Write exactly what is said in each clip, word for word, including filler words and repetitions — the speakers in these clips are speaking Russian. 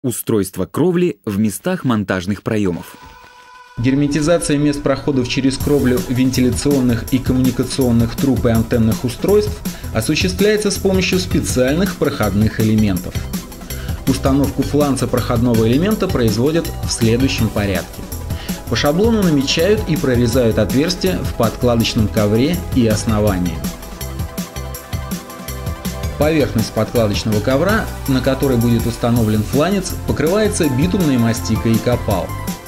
Устройство кровли в местах монтажных проемов. Герметизация мест проходов через кровлю вентиляционных и коммуникационных труб и антенных устройств осуществляется с помощью специальных проходных элементов. Установку фланца проходного элемента производят в следующем порядке. По шаблону намечают и прорезают отверстия в подкладочном ковре и основании. Поверхность подкладочного ковра, на которой будет установлен фланец, покрывается битумной мастикой и копал.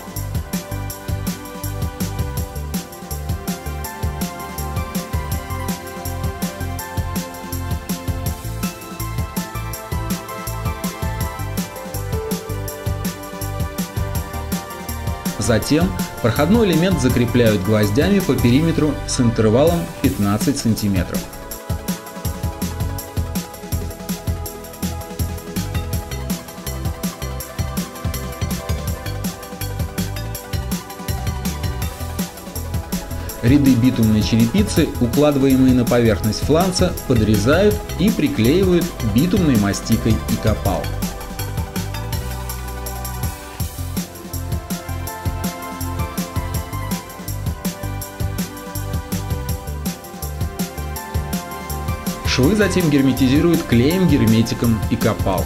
Затем проходной элемент закрепляют гвоздями по периметру с интервалом пятнадцать сантиметров. Ряды битумной черепицы, укладываемые на поверхность фланца, подрезают и приклеивают битумной мастикой и копал. Швы затем герметизируют клеем, герметиком и копал.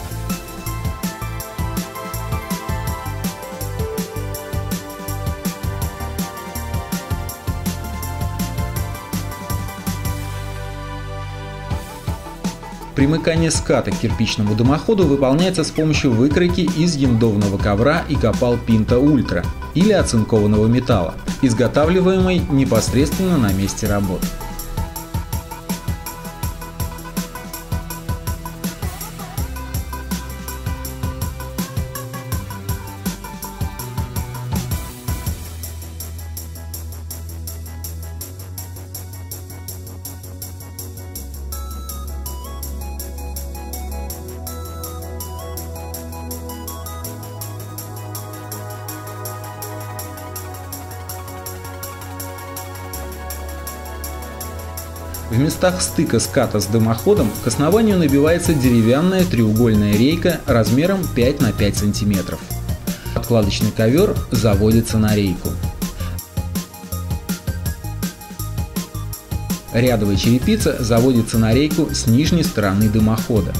Примыкание ската к кирпичному дымоходу выполняется с помощью выкройки из яндовного ковра и копал Pinta Ultra или оцинкованного металла, изготавливаемой непосредственно на месте работы. В местах стыка ската с дымоходом к основанию набивается деревянная треугольная рейка размером пять на пять сантиметров. Подкладочный ковер заводится на рейку. Рядовая черепица заводится на рейку с нижней стороны дымохода.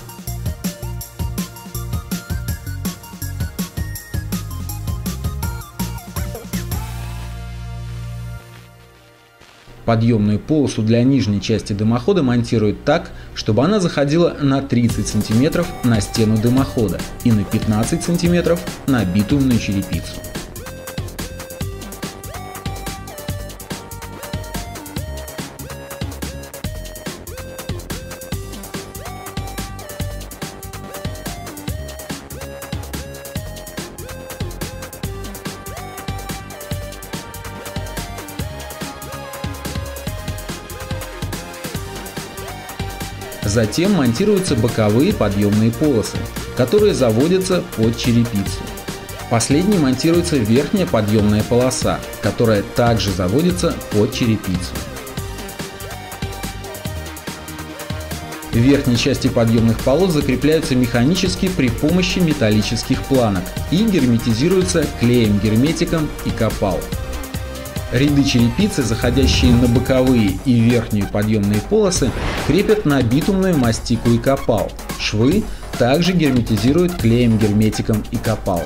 Подъемную полосу для нижней части дымохода монтируют так, чтобы она заходила на тридцать сантиметров на стену дымохода и на пятнадцать сантиметров на битумную черепицу. Затем монтируются боковые подъемные полосы, которые заводятся под черепицу. Последней монтируется верхняя подъемная полоса, которая также заводится под черепицу. В верхней части подъемных полос закрепляются механически при помощи металлических планок и герметизируются клеем, герметиком и копал. Ряды черепицы, заходящие на боковые и верхнюю подъемные полосы, крепят на битумную мастику и копал. Швы также герметизируют клеем, герметиком и копал.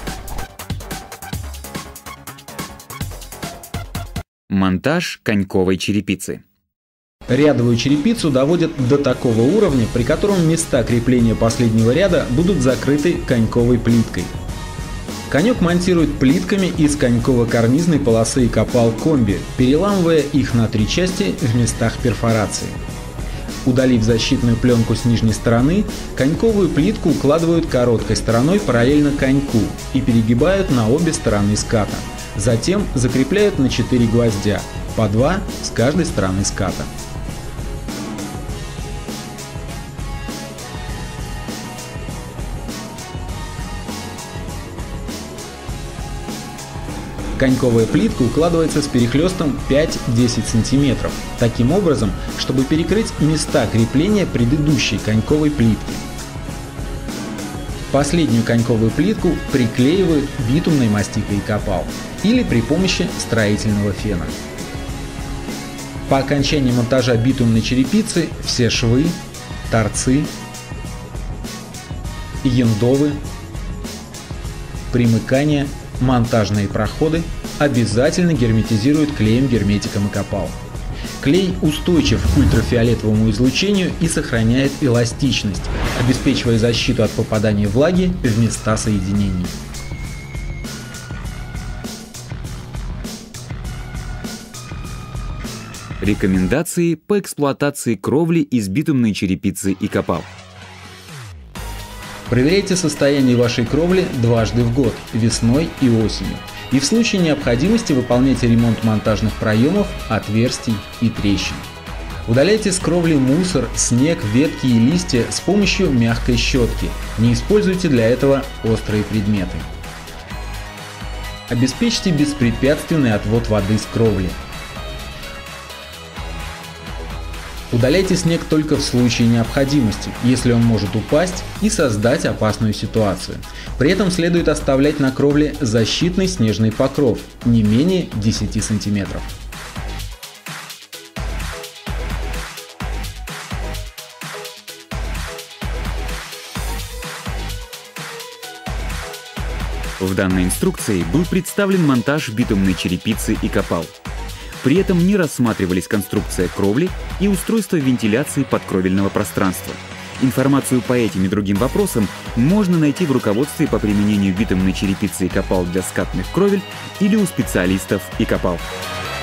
Монтаж коньковой черепицы. Рядовую черепицу доводят до такого уровня, при котором места крепления последнего ряда будут закрыты коньковой плиткой. Конек монтируют плитками из коньково-карнизной полосы и копал комби, переламывая их на три части в местах перфорации. Удалив защитную пленку с нижней стороны, коньковую плитку укладывают короткой стороной параллельно коньку и перегибают на обе стороны ската. Затем закрепляют на четыре гвоздя, по два с каждой стороны ската. Коньковая плитка укладывается с перехлестом пять-десять сантиметров, таким образом, чтобы перекрыть места крепления предыдущей коньковой плитки. Последнюю коньковую плитку приклеивают битумной мастикой Экопал или при помощи строительного фена. По окончании монтажа битумной черепицы все швы, торцы, яндовы, примыкания, монтажные проходы обязательно герметизируют клеем-герметиком Экопал. Клей устойчив к ультрафиолетовому излучению и сохраняет эластичность, обеспечивая защиту от попадания влаги в места соединений. Рекомендации по эксплуатации кровли из битумной черепицы Экопал. Проверяйте состояние вашей кровли дважды в год, весной и осенью. И в случае необходимости выполняйте ремонт монтажных проемов, отверстий и трещин. Удаляйте с кровли мусор, снег, ветки и листья с помощью мягкой щетки. Не используйте для этого острые предметы. Обеспечьте беспрепятственный отвод воды с кровли. Удаляйте снег только в случае необходимости, если он может упасть и создать опасную ситуацию. При этом следует оставлять на кровле защитный снежный покров не менее десяти сантиметров. В данной инструкции был представлен монтаж битумной черепицы Экопал. При этом не рассматривались конструкция кровли и устройство вентиляции подкровельного пространства. Информацию по этим и другим вопросам можно найти в руководстве по применению битумной черепицы Экопал для скатных кровель или у специалистов Экопал.